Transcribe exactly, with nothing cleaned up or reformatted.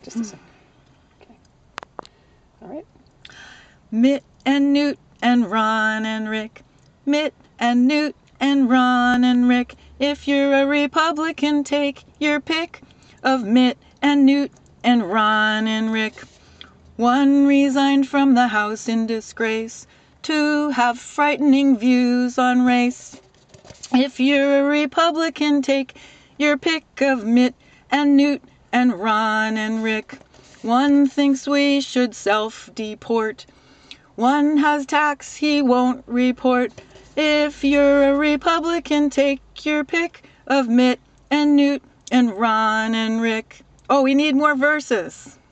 Just a sec. Okay. All right. Mitt and Newt and Ron and Rick. Mitt and Newt and Ron and Rick. If you're a Republican, take your pick of Mitt and Newt and Ron and Rick. One resigned from the House in disgrace. Two have frightening views on race. If you're a Republican, take your pick of Mitt and Newt and Ron and Rick. One thinks we should self-deport. One has tax he won't report. If you're a Republican, take your pick of Mitt and Newt and Ron and Rick. Oh, we need more verses.